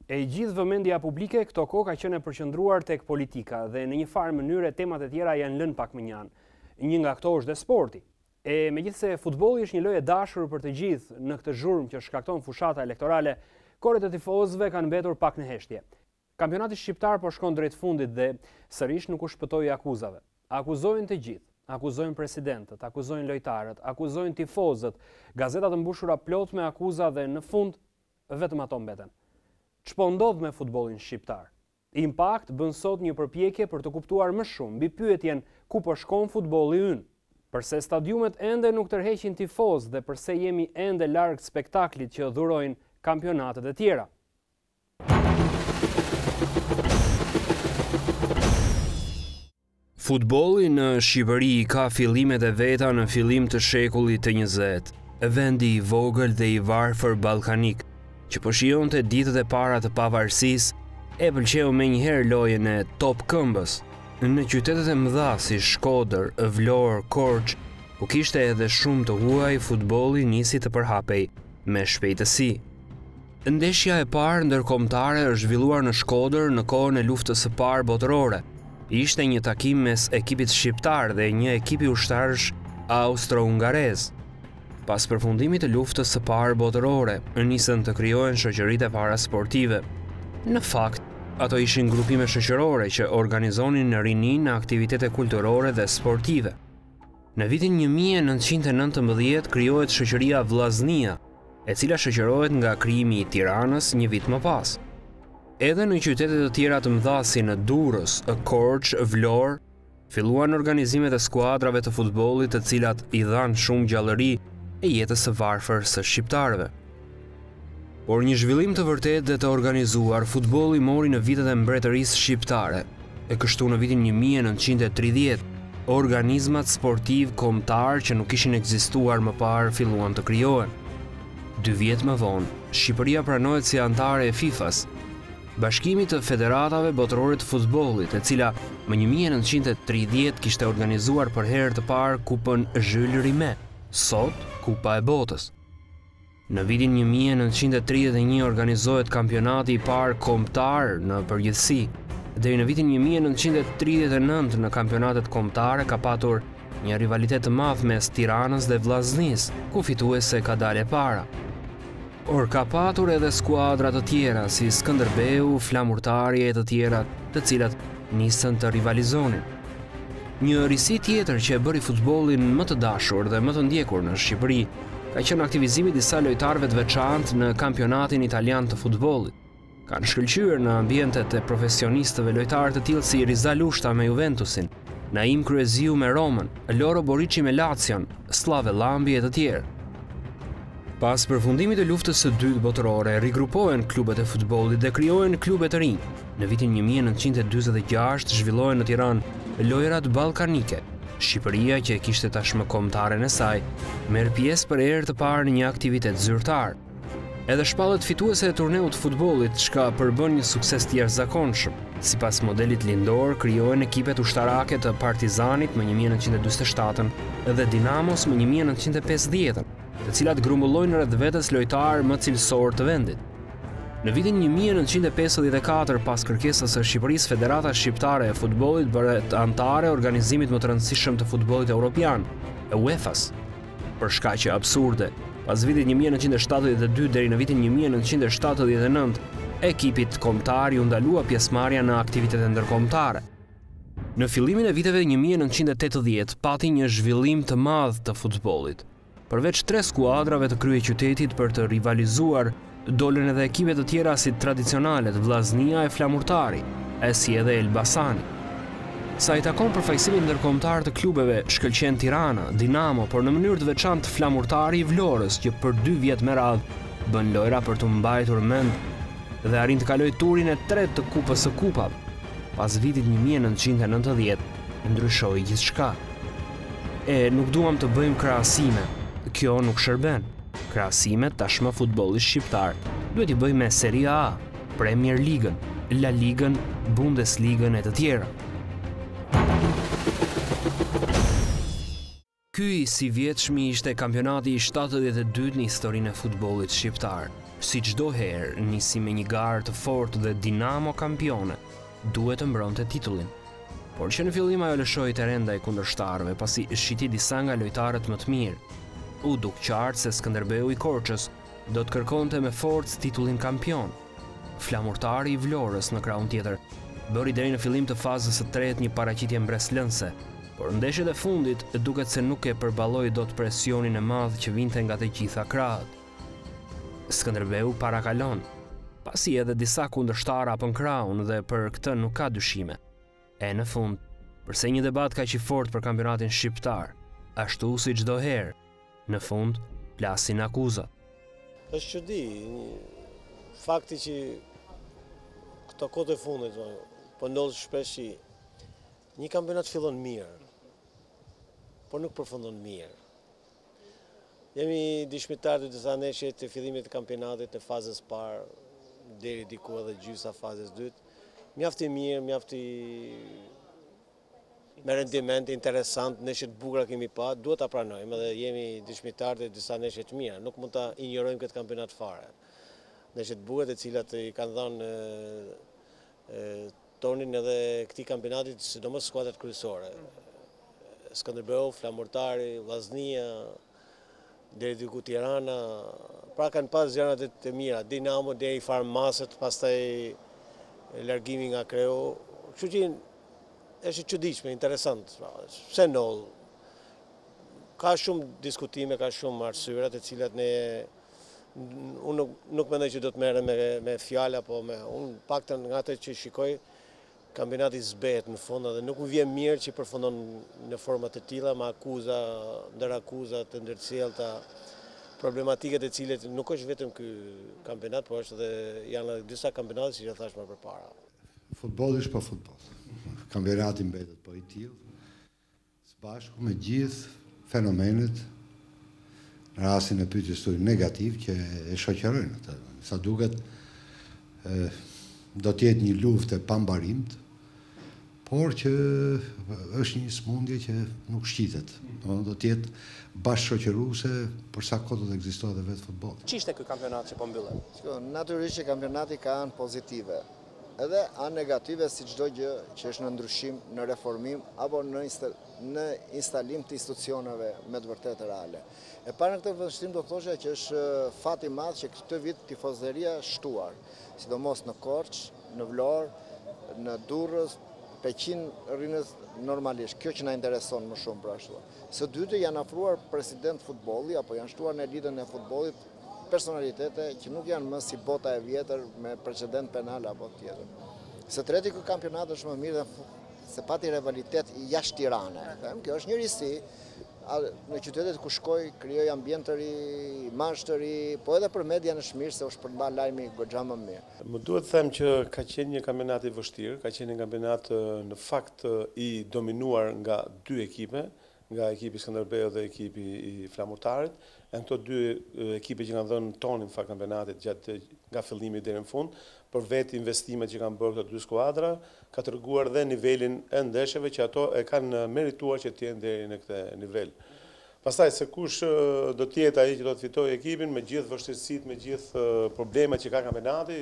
E gjithë vëmendja publike këto kohë ka qenë e përqendruar tek politika dhe në një farë mënyrë temat e tjera janë lënë pak më njanë. Një nga këto është dhe sporti. E megjithse futbolli është një lojë e dashur për të gjithë në këtë zhurmë që shkakton fushata elektorale, koret e tifozëve kanë mbetur pak në heshtje. Kampionati shqiptar po shkon drejt fundit dhe sërish nuk u shpëtoi akuzave. Akuzojnë të gjithë. Akuzojnë presidentët, akuzojnë lojtarët, akuzojnë tifozët, gazetat mbushura plot me akuza dhe në fund vetëm ato mbeten. Ç'po ndodh me futbollin shqiptar? Impact bën sot një përpjekje për të kuptuar më shumë mbi pyetjen ku po shkon futbolli ynë. Përse stadiumet ende nuk tërheqin tifozë dhe përse jemi ende larg spektaklit që dhurojnë kampionatet e tjera. Futbolli në Shqipëri ka fillimet e veta në fillim të shekullit të 20, vendi i vogël dhe i varfër ballkanik, që po shijonte ditët e para të pavarësisë, e pëlqeu menjëherë lojën e top këmbës. Në qytetet e mëdha si Shkodër, Vlorë, Korçë, ku kishte edhe shumë të huaj, futbolli nisi të përhapej me shpejtësi. Ndeshja e parë ndërkombëtare është zhvilluar në Shkodër në kohën e luftës së parë botërore. Ishte një takim mes ekipit shqiptar dhe një ekipi ushtarësh austro-hungarez. Pas përfundimit të luftës së parë botërore, nisën të krijohen shoqëritë parasportive. Në fakt, ato ishin grupime shoqërore që organizonin në rinin në aktivitete kulturore dhe sportive. Në vitin 1919 krijohet shoqëria Vllaznia, e cila shoqërohet nga krijimi i Tiranës një vit më pas. Edhe në qytete të tjera të mëdha si në Durrës, Korçë, Vlorë, filluan organizimet e skuadrave të futbollit të cilat i dhanë shumë gjallëri e jetës së varfër së shqiptarëve. Por një zhvillim të vërtetë dhe të organizuar, futbolli mori në vitet e mbretërisë shqiptare, e kështu në vitin 1930, organizmat sportiv kombëtar që nuk ishin ekzistuar më parë filluan të krijohen. 2 vjet më vonë, Shqipëria pranohet si anëtare e FIFA-s, Bashkimit të Federatave Botërore të Futbollit, e cila më 1930 kishte organizuar për herë të parë Kupën Jules Rimet, sot Kupa e Botës. Në vitin 1931 organizohet kampionati i parë kombëtar në përgjithësi. Deri në vitin 1939 në kampionatet kombëtare ka patur një rivalitet të madh mes Tiranës dhe Vllaznisë, ku fituese ka dalë para. Or ka patur edhe skuadra të tjera si Skënderbeu, Flamurtari e të tjera, të cilat nisën të rivalizonin. Një risi tjetër që e bëri futbollin më të dashur dhe më të ndjekur në Shqipëri ka qenë aktivizimi i disa lojtarëve të veçantë në kampionatin italian të futbollit. Kanë shkëlqyer në ambientet e profesionistëve lojtarë të tillë si Rizal Ushta me Juventusin, Naim Kryeziu me Romën, Loro Boriçi me Lacion, Slave Lambi e të tjerë. Pas përfundimit të luftës së dytë botërore, rigrupohen klubet e futbollit dhe krijohen klube të rinj. Në vitin 1946 zhvillohen në Tiranë lojrat ballkanike. Shqipëria, që kishte tashmë kombëtaren e saj, merr pjesë për herë të parë në një aktivitet zyrtar. Edhe shpallët fituese e turneut të futbollit, çka përbën një sukses të jashtëzakonshëm. Sipas modelit lindor, krijohen ekipet ushtarake të Partizanit më 1947 dhe Dinamos më 1950, të cilat grumbullojnë rreth vetes lojtarë më cilësor të vendit. Në vitin 1954, pas kërkesës së Shqipërisë, Federata Shqiptare e Futbollit bëret anëtare e organizimit më të rëndësishëm të futbollit evropian, e UEFA-s. Për shkaqe absurde, pas vitit 1972 deri në vitin 1979, ekipit kombëtar u ndalua pjesëmarrja në aktivitete ndërkombëtare. Në fillimin e viteve 1980 pati një zhvillim të madh të futbollit. Përveç 3 skuadrave të kryeqytetit për të rivalizuar, dolën edhe ekipe të tjera si tradicionalet Vllaznia e Flamurtari, e si edhe Elbasani. Sa i takon përfaqësimit ndërkombëtar të klubeve, shkëlqen Tirana, Dinamo, por në mënyrë të veçantë Flamurtari i Vlorës, që për 2 vjet me radhë bën lojra për të mbajtur mend dhe arrin të kalojë turin e 3 të Kupës së Kupave. Pas vitit 1990 ndryshoi gjithçka. E nuk duam të bëjmë krahasime. Kjo nuk shërben. Krahasimet tashmë futbolli shqiptar duhet i bëjmë me Serie A, Premier Ligën, La Ligën, Bundesligën e të tjera. Ky si vjetshmi ishte kampionati i 72 në historinë e futbollit shqiptar. si çdo herë nisi me një garë të fortë dhe Dinamo kampione, duhet të mbronte titullin. Por që në fillim ajo lëshoi terren ndaj kundërshtarëve pasi shiti disa nga lojtarët më të mirë. U duk qartë se Skënderbeu i Korçës do të kërkonte me forcë titullin kampion. Flamurtari i Vlorës në krahun tjetër bëri deri në fillim të fazës së tretë një paraqitje mbreslënse, por ndeshjet e fundit duket se nuk e përballoi dot presionin e madh që vinte nga të gjitha krahët. Skënderbeu parakalon, pasi edhe disa kundërshtarë hapën krahun dhe për këtë nuk ka dyshime. E në fund, përse një debat kaq i fortë për kampionatin shqiptar, ashtu si çdo herë, në fund plasin akuzat. Është çudi, fakti që këto kohë të fundit po ndodh shpesh që një kampionat fillon mirë, por nuk përfundon mirë. Jemi dëshmitar të disa ndeshje të fillimit të kampionatit në fazës parë, deri diku edhe gjysa fazës dytë. Mjafti mirë, mjafti me rendiment interesant, ndeshje të bukura kemi pa, duhet ta pranojmë dhe jemi dëshmitar të disa ndeshje të mira, nuk mund ta injorojmë këtë kampionat fare. Ndeshje të bukura të cilat i kanë dhënë tonin edhe këtij kampionatit, sidomos skuadrat kryesore. Skënderbeu, Flamurtari, Vllaznia, deri diku Tirana, pra kanë pas gjëra të mira, Dinamo deri Farmasët, pastaj largimi nga Kreu. Kështu që është e çuditshme, interesant. Pse ndodh? Ka shumë diskutime, ka shumë arsyra të cilat unë nuk mendoj që do të merrem me fjala, po unë paktën nga atë që shikoj, kampionati zbehet në fund dhe nuk më vjen mirë që përfundon në forma të tilla me akuza, ndër akuza të ndërcjellta, problematike të cilat nuk është vetëm ky kampionat, por është edhe janë disa kampionate që thash më përpara. Futbolli është pa futboll. Kampionati mbetet po i tillë, së bashku me gjithë fenomenet, në rastin e pyetjes tuaj negativ që e shoqërojnë atë. Sa duket do të jetë një luftë e pambarimt, por që është një smundje që nuk shqitet. Do të jetë bashkëshoqëruese për sa kohë do të ekzistojë edhe vetë futbolli. Ç'ishte ky kampionat që po mbyllet? Natyrisht që kampionati ka anë pozitive, edhe anë negative si çdo gjë që është në ndryshim, në reformim apo në instalim të institucioneve me të vërtetë reale. E para në këtë vështrim do të thosha që është fat i madh që këtë vit tifozëria shtuar, sidomos në Korçë, në Vlorë, në Durrës, Peqin rrinës normalisht. Kjo që na intereson më shumë për ashtu. Së dyti janë afruar president futbolli apo janë shtuar në elitën e futbollit personalitete që nuk janë më si bota e vjetër me precedent penal apo tjetër. Së treti ky kampionat është më mirë se pati rivalitet jashtë Tiranës. Kjo është një risi. Në qytetet ku shkoj, krijoj ambient të ri, imazh të ri, po edhe për media është mirë se u shpërndan lajmi goxha më mirë. Më duhet të them që ka qenë një kampionat i vështirë, ka qenë një kampionat në fakt i dominuar nga dy ekipe, nga ekipi Skënderbeu dhe ekipi i Flamurtarit. Janë këto dy ekipe që kanë dhënë tonin fakt kampionatit nga fillimi deri në fund, për vetë investimet që kanë bërë këto dy skuadra, ka treguar dhe nivelin e ndeshjeve që ato e kanë merituar që të jenë deri në këtë nivel. Pastaj se kush do të jetë ai që do të fitojë ekipin me gjithë vështirësitë, me gjithë problemet që ka kampionati,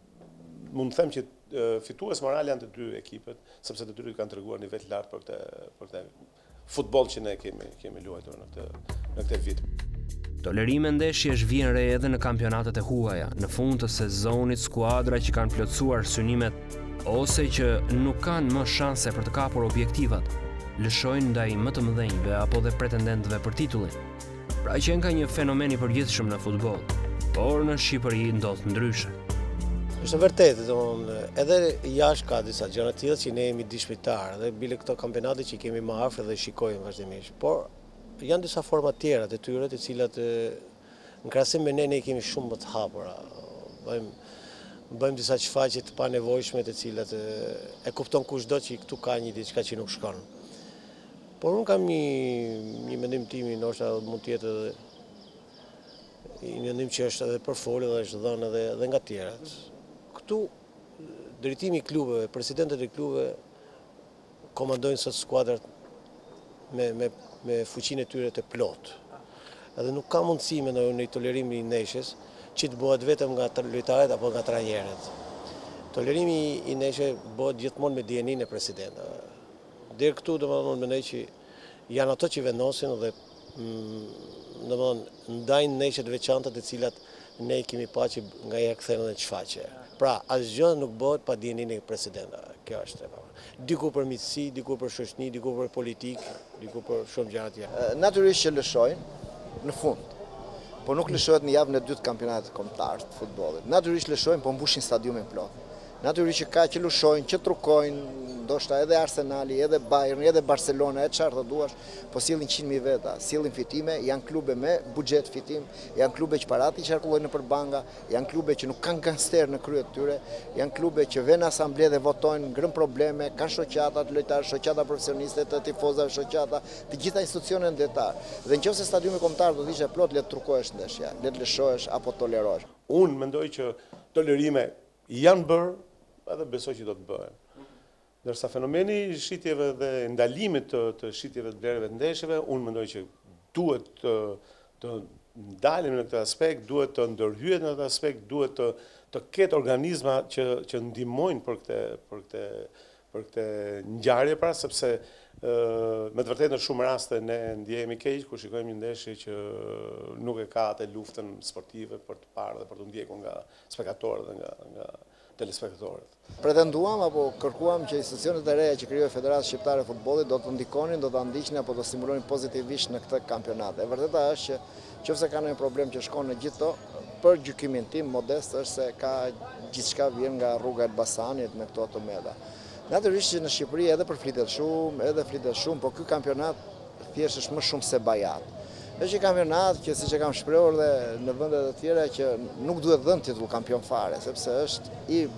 mund të them që fitues moral janë të dy ekipet, sepse të dy kanë treguar nivel të lartë për këtë futboll që ne kemi luajtur në këtë vit. Tolerime ndeshjesh vjen re edhe në kampionatet e huaja, në fund të sezonit skuadra që kanë plotësuar synimet ose që nuk kanë më shanse për të kapur objektivat, lëshojnë ndaj më të mëdhenjve apo dhe pretendentëve për titullin. Pra që ka një fenomen i përgjithshëm në futboll, por në Shqipëri ndodh ndryshe. Është vërtet, edhe jashtë ka disa gjëra të tilla që ne jemi dëshmitar, dhe bile këto kampionate që kemi më afër dhe shikojmë vazhdimisht. Por janë disa forma tjera të tyre të cilat në krahasim me ne kemi shumë më të hapura. Bëjmë disa shfaqje të panevojshme të cilat e kupton kushdo që këtu ka një diçka që nuk shkon. Por unë kam një mendim tim, ndoshta mund të jetë edhe një mendim që është edhe përfolur dhe është dhënë edhe nga tjerat. Këtu drejtimi i klubeve, presidentët e klubeve komandojnë sot skuadrat me fuqinë e tyre të plot. Edhe nuk ka mundësi me në tolerim i ndeshjes që të bëhet vetëm nga lojtarët apo nga trajnerët. Tolerimi i neshe bëhet gjithmonë me dijenin e presidentëve. Deri këtu domethënë mendoj që janë ato që vendosin dhe domethënë ndajnë neshe të veçanta të cilat ne kemi pa që nga ja kthehen edhe çfaqe. Pra, asgjë nuk bëhet pa dijenin e presidentëve. Kjo është e diku për miqësi, diku për shoqëni, diku për politikë, diku për shumë gjëra tjera. Natyrisht që lëshojnë në fund, po nuk lëshohet në javën e dytë kampionatit kombëtar të futbollit. Natyrisht lëshojnë, po mbushin stadiumin plot. Natyrisht që ka që lëshojnë, që trukojnë, ndoshta edhe Arsenali, edhe Bayern, edhe Barcelona, e çfarë të duash, po sillin 100.000 veta, sillin fitime, janë klube me buxhet fitim, janë klube që parati qarkullojnë nëpër banka, janë klube që nuk kanë gangster në krye të tyre, janë klube që vënë në asamble dhe votojnë, ngërën probleme, kanë shoqata të lojtarë, shoqata profesioniste, të tifozave, shoqata, të gjitha institucionet ndërtar. Dhe nëse stadiumi kombëtar do të ishte plot, le të trukohesh ndeshja, le të lëshohesh apo tolerohesh. Unë mendoj që tolerime janë bërë, edhe besoj që do të bëhen. Ndërsa fenomeni shitjeve dhe ndalimit të shitjeve të blerjeve të ndeshjeve, unë mendoj që duhet të ndalim në këtë aspekt, duhet të ndërhyet në këtë aspekt, duhet të ketë organizma që ndihmojnë për këtë ngjarje, pra sepse me të vërtetë në shumë raste ne ndjehemi keq kur shikojmë një ndeshje që nuk e ka atë luftën sportive për të parë dhe për të ndjekur nga spektatorët dhe nga telespektatorët. Pretenduam apo kërkuam që institucionet e reja që krijoi Federacia Shqiptare e Futbollit do të ndikonin, do ta ndiqnin apo do stimulonin pozitivisht në këtë kampionat. E vërteta është që nëse ka ndonjë problem që shkon në gjithë to, për gjykimin tim modest është se ka gjithçka vjen nga rruga e Elbasanit me këto autometa. Natyrisht që në Shqipëri edhe flitet shumë, po ky kampionat thjesht është më shumë se bajat. Është një kampionat që siç e kam shprehur dhe në vende të tjera që nuk duhet dhënë titull kampion fare, sepse është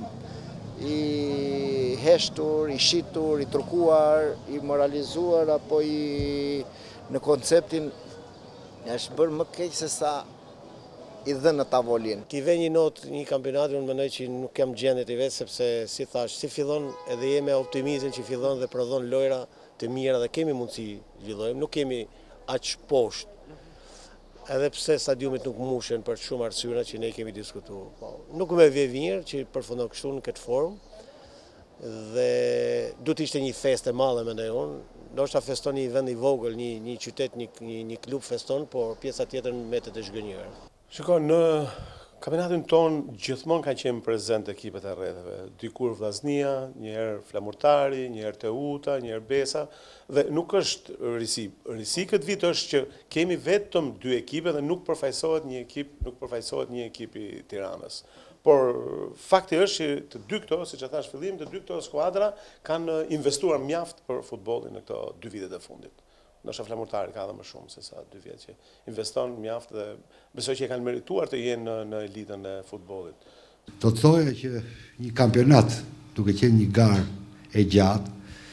i heshtur, i shitur, i trukuar, i moralizuar apo në konceptin është bërë më keq se sa i dhënë në tavolinë. Ti vë një notë një kampionati, unë mendoj që nuk kam gjendje të vetë sepse si thash, si fillon edhe jemi optimizëm që fillon dhe prodhon lojra të mira dhe kemi mundësi zhvillojmë, nuk kemi aq poshtë. Edhe pse stadiumit nuk mushen për shumë arsyra që ne kemi diskutuar. Nuk më vjen mirë që përfundon kështu në këtë formë dhe duhet ishte një festë e madhe mendoj unë. Ndoshta feston një vend i vogël, një qytet, një klub feston, por pjesa tjetër mbetet e zhgënjur. Shiko, në kampionatin ton gjithmonë kanë qenë prezent ekipet e rrethave. Dikur Vllaznia, një herë Flamurtari, një herë Teuta, një herë Besa, dhe nuk është risi. Risi këtë vit është që kemi vetëm 2 ekipe dhe nuk përfaqësohet një ekip i Tiranës. Por fakti është që të dy këto, siç e thash fillim, të dy këto skuadra kanë investuar mjaft për futbollin në këto 2 vitet e fundit. Ndoshta Flamurtari ka dhe më shumë se sa 2 vjet që investon mjaft dhe besoj që e kanë merituar të jenë në elitën e futbollit. Do të thoja që një kampionat, duke qenë një garë e gjatë,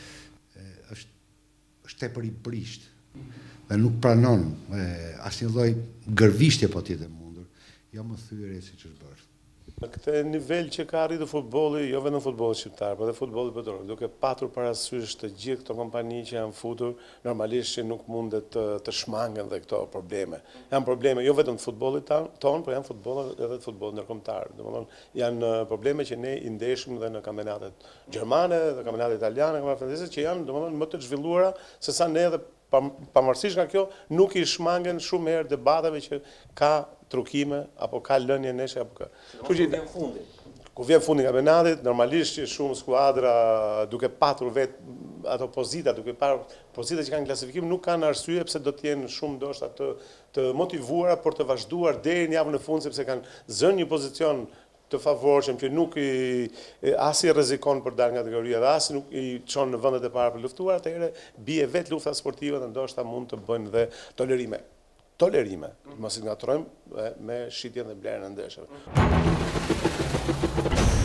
është tepër i prisht dhe nuk pranon asnjë lloj gërvishtje patjetër mundur, jo më thyerje siç është bërë. Në këtë nivel që ka arritur futbolli, jo vetëm futbolli shqiptar, por edhe futbolli botror, duke patur parasysh të gjithë këto kompani që janë futur, normalisht që nuk mundet të shmangen dhe këto probleme. Janë probleme jo vetëm të futbollit ton, por janë edhe të futbollit ndërkombëtar. Domethënë janë probleme që ne i ndeshim dhe në kampionatet gjermane, dhe kampionatet italiane, kampionatet franceze që janë domethënë më të zhvilluara se sa ne edhe pavarësisht nga kjo nuk i shmangen shumë herë debateve që ka trukime apo ka lënje neshe apo ka. Ku vjen fundi i kampionatit, normalisht që shumë skuadra duke patur vetë ato pozita, duke parë pozita që kanë klasifikim, nuk kanë arsye pse do të jenë shumë ndoshta të motivuara për të vazhduar deri në javën e fundit sepse kanë zënë një pozicion të favorshëm që nuk as i rrezikon për dalë nga kategoria dhe as nuk i çon në vendet e para për luftuar, atëherë bie vetë lufta sportive dhe ndoshta mund të bëjnë dhe tolerime, mos i ngatrojmë me shitjen dhe blerjen e ndeshjeve.